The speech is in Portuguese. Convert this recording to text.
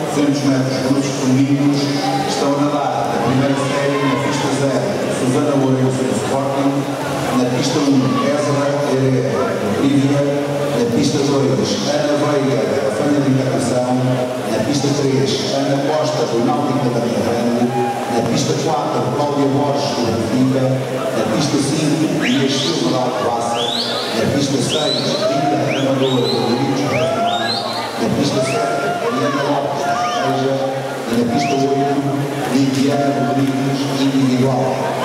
200 metros brutos femininos, estão a nadar a primeira série na pista 0, Susana Lourenço do Sporting, na pista 1, Ezra Herrera, Lívia, na pista 2, Ana Veiga, da Fana de Encarnação, na pista 3, Ana Costa, do Náutico da Praia Grande, na pista 4, Cláudia Borges, do Benfica, na pista 5, Inês Silva da Alcobaça, na pista 6, Rita Amador, do Domingos Brasil, na pista 7, Mariana Lopes, da Estrela, e na pista 8, Lidiana Rodrigues, individual.